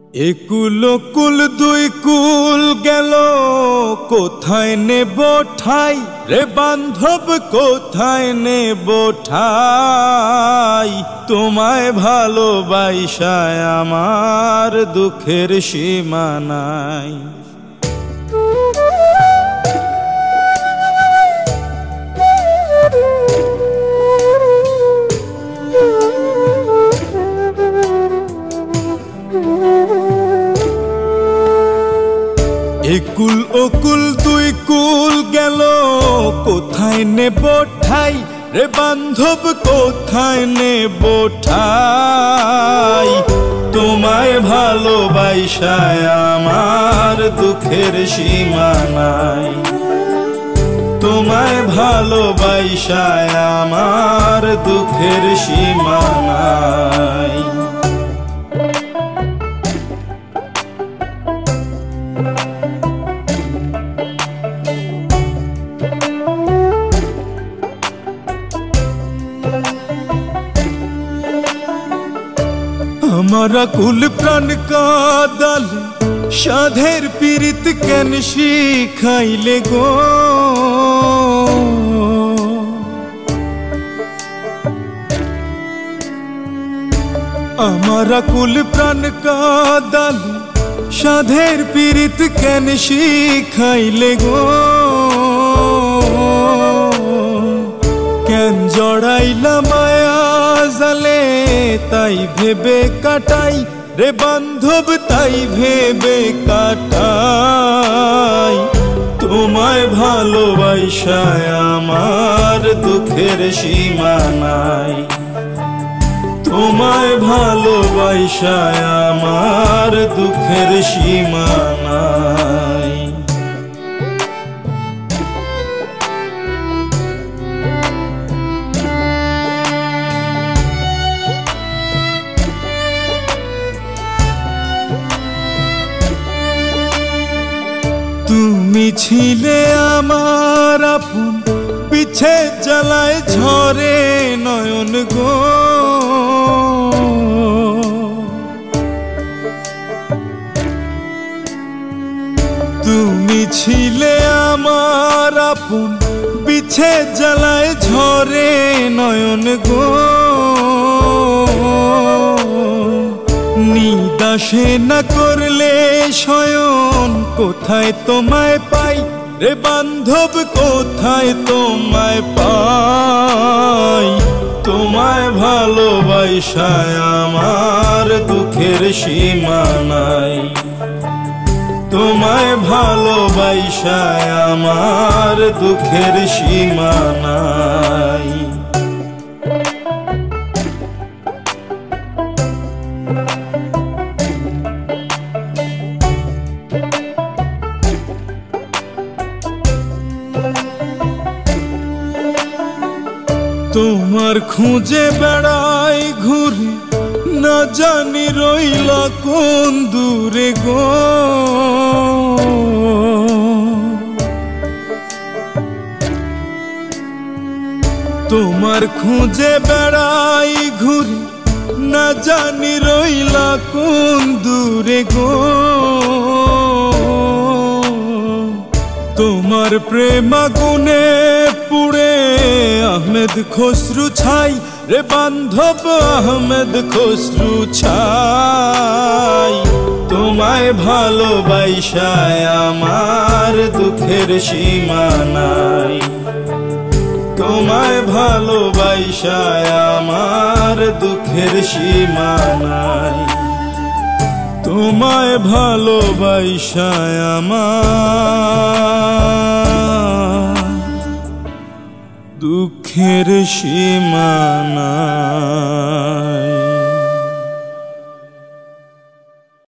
একুল কুল দুই কুল গেল কোথায় নেব ঠাই রে বান্ধব কোথায় নেব ঠাই তোমায় ভালোবাসায় আমার দুঃখের সীমা নাই। একুল ওকুল দুই কুল গেল কোথায় নেব ঠাই রে বান্ধব কোথায় নেব ঠাই তোমায় ভালোবাসায় আমার দুঃখের সীমা নাই। তোমায় ভালোবাসায় আমার দুঃখের সীমা নাই। हमारा कुल प्राण कादाल साधेर पीड़ित केन शिखाइले गो हमारा कुल प्राण कादाल साधेर पीड़ित केन शिखाइले गो केन जड़ाइला माया जाले ताई भेबे काटाई रे बांधब ताई भेबे काटाई तुम्हाय भालोबासाय आमार दुखेर सीमा नाई। तुम्हाय भालोबासाय आमार दुखेर सीमा नाई। তুমি ছিলে আমার আপন পিছে জ্বালায় ঝরে নয়ন গো তুমি ছিলে আমার আপন পিছে জ্বালায় ঝরে নয়ন গো নিদাসে না করলে শয়ন কোথায় তোমায় পাই রে বান্ধব কোথায় তোমায় পাই তোমায় ভালোবাসায় আমার দুঃখের সীমা নাই। তোমায় ভালোবাসায় আমার দুঃখের সীমা নাই। তোমার খুঁজে বেড়াই ঘুরে না জানি রইলা কোন দূরে গো তোমার খুঁজে বেড়াই ঘুরে না জানি রইলা কোন দূরে গো তোমার প্রেম আগুনে পুড়ে আহমেদ খসরু ছাই রে বান্ধব আহমেদ খসরু ছাই তোমায় ভালোবাসায় আমার দুঃখের সীমা নাই। তোমায় ভালোবাসায় আমার দুঃখের সীমা নাই। তোমায় ভালোবাসায় আমার দুঃখের সীমা নাই।